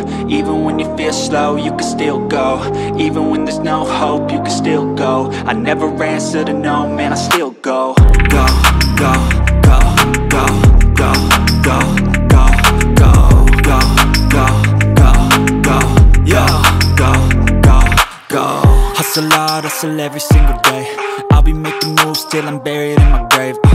Even when you feel slow, you can still go. Even when there's no hope, you can still go. I never answer to no, man, I still go. Go, go, go, go, go, go, go, go, go, go, go, go, yo, go, go, go. Hustle hard, hustle every single day. I'll be making moves till I'm buried in my grave.